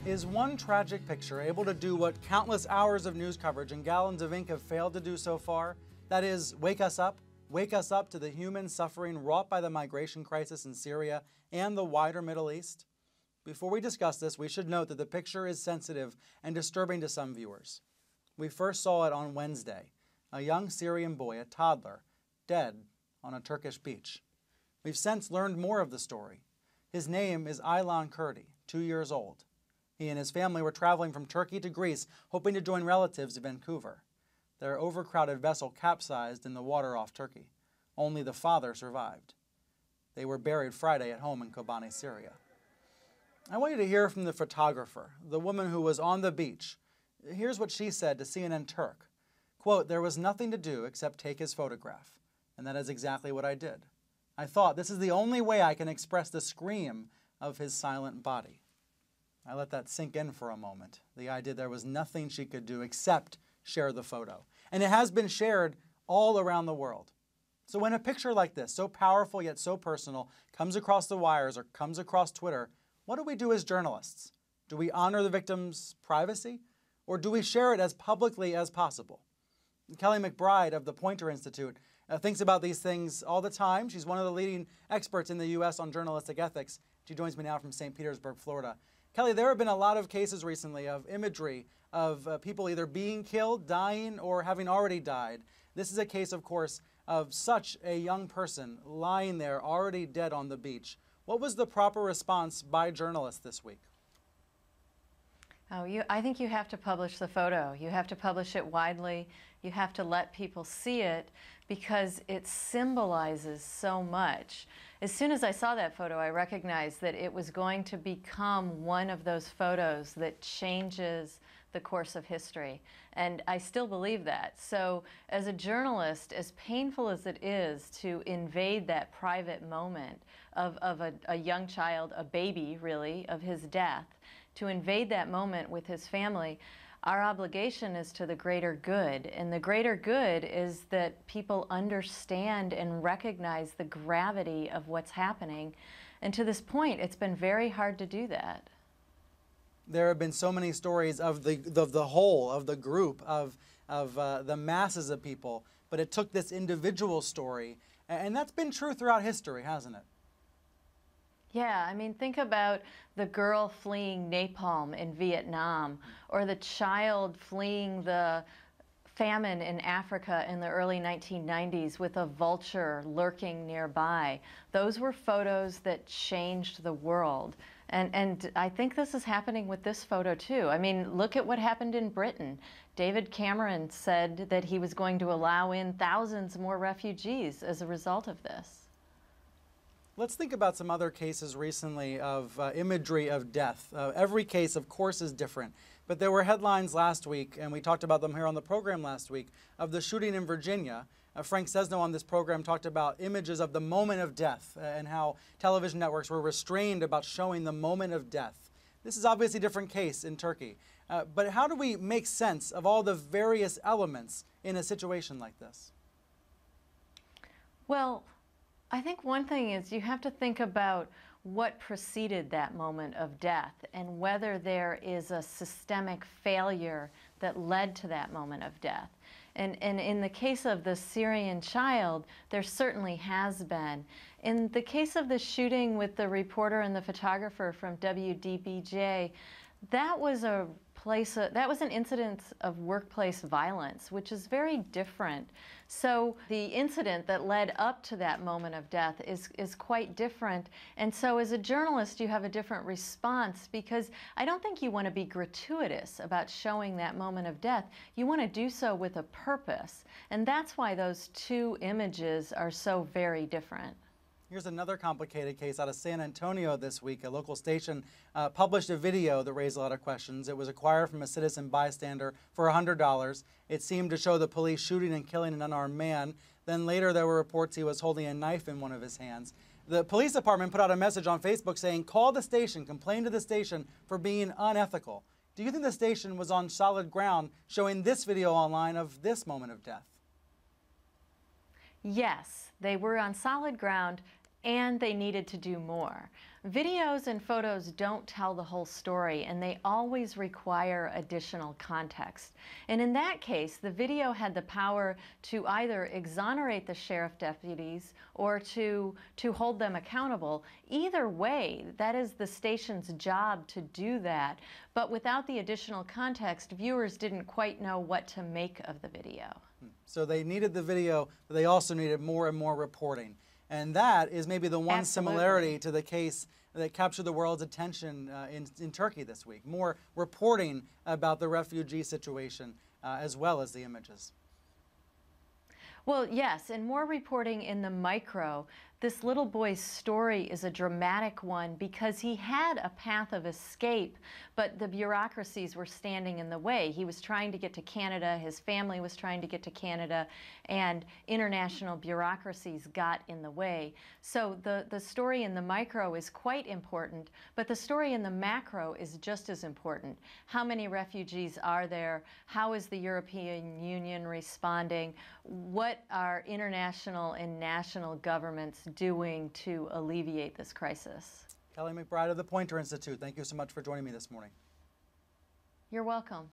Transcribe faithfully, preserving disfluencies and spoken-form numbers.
Is one tragic picture able to do what countless hours of news coverage and gallons of ink have failed to do so far? That is, wake us up, wake us up to the human suffering wrought by the migration crisis in Syria and the wider Middle East? Before we discuss this, we should note that the picture is sensitive and disturbing to some viewers. We first saw it on Wednesday, a young Syrian boy, a toddler, dead on a Turkish beach. We've since learned more of the story. His name is Aylan Kurdi, two years old. He and his family were traveling from Turkey to Greece, hoping to join relatives in Vancouver. Their overcrowded vessel capsized in the water off Turkey. Only the father survived. They were buried Friday at home in Kobani, Syria. I want you to hear from the photographer, the woman who was on the beach. Here's what she said to C N N Turk. Quote, "There was nothing to do except take his photograph. And that is exactly what I did. I thought this is the only way I can express the scream of his silent body." I let that sink in for a moment, the idea there was nothing she could do except share the photo. And it has been shared all around the world. So when a picture like this, so powerful yet so personal, comes across the wires or comes across Twitter, what do we do as journalists? Do we honor the victim's privacy? Or do we share it as publicly as possible? Kelly McBride of the Poynter Institute uh, thinks about these things all the time. She's one of the leading experts in the U S on journalistic ethics. She joins me now from Saint Petersburg, Florida. Kelly, there have been a lot of cases recently of imagery of uh, people either being killed, dying, or having already died. This is a case, of course, of such a young person lying there already dead on the beach. What was the proper response by journalists this week? Oh, you, I think you have to publish the photo. You have to publish it widely. You have to let people see it because it symbolizes so much. As soon as I saw that photo, I recognized that it was going to become one of those photos that changes the course of history. And I still believe that. So as a journalist, as painful as it is to invade that private moment of, of a, a young child, a baby really, of his death, to invade that moment with his family, our obligation is to the greater good. And the greater good is that people understand and recognize the gravity of what's happening. And to this point, it's been very hard to do that. There have been so many stories of the, of the whole, of the group, of, of uh, the masses of people, but it took this individual story. And that's been true throughout history, hasn't it? Yeah, I mean, think about the girl fleeing napalm in Vietnam, or the child fleeing the famine in Africa in the early nineteen nineties with a vulture lurking nearby. Those were photos that changed the world. And, and I think this is happening with this photo too. I mean, look at what happened in Britain. David Cameron said that he was going to allow in thousands more refugees as a result of this. Let's think about some other cases recently of uh, imagery of death. Uh, every case, of course, is different. But there were headlines last week, and we talked about them here on the program last week, of the shooting in Virginia. Uh, Frank Sesno on this program talked about images of the moment of death uh, and how television networks were restrained about showing the moment of death. This is obviously a different case in Turkey. Uh, but how do we make sense of all the various elements in a situation like this? Well, I think one thing is you have to think about what preceded that moment of death and whether there is a systemic failure that led to that moment of death. And, and in the case of the Syrian child, there certainly has been. In the case of the shooting with the reporter and the photographer from W D B J, that was a place, uh, that was an incident of workplace violence, which is very different. So the incident that led up to that moment of death is, is quite different. And so as a journalist, you have a different response because I don't think you want to be gratuitous about showing that moment of death. You want to do so with a purpose. And that's why those two images are so very different. Here's another complicated case out of San Antonio this week. A local station uh, published a video that raised a lot of questions. It was acquired from a citizen bystander for one hundred dollars. It seemed to show the police shooting and killing an unarmed man. Then later there were reports he was holding a knife in one of his hands. The police department put out a message on Facebook saying, "Call the station, complain to the station for being unethical." Do you think the station was on solid ground showing this video online of this moment of death? Yes, they were on solid ground and they needed to do more. I Videos and photos don't tell the whole story, and they always require additional context. And in that case, the video had the power to either exonerate the sheriff deputies or to, to hold them accountable. Either way, that is the station's job to do that. But without the additional context, viewers didn't quite know what to make of the video. So they needed the video, but they also needed more and more reporting. And that is maybe the one Absolutely. similarity to the case that captured the world's attention uh, in, in Turkey this week. More reporting about the refugee situation uh, as well as the images. Well, yes, and more reporting in the micro. This little boy's story is a dramatic one because he had a path of escape, but the bureaucracies were standing in the way. He was trying to get to Canada, his family was trying to get to Canada, and international bureaucracies got in the way. So the, the story in the micro is quite important, but the story in the macro is just as important. How many refugees are there? How is the European Union responding? What are international and national governments doing to alleviate this crisis? Kelly McBride of the Poynter Institute, thank you so much for joining me this morning. You're welcome.